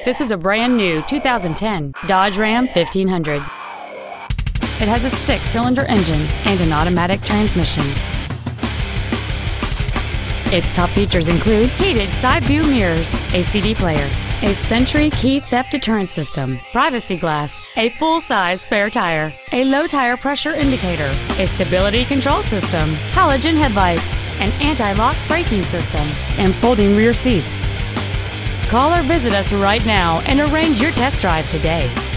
This is a brand new 2010 Dodge Ram 1500. It has a 6-cylinder engine and an automatic transmission. Its top features include heated side view mirrors, a CD player, a Sentry key theft deterrent system, privacy glass, a full-size spare tire, a low tire pressure indicator, a stability control system, halogen headlights, an anti-lock braking system, and folding rear seats. Call or visit us right now and arrange your test drive today.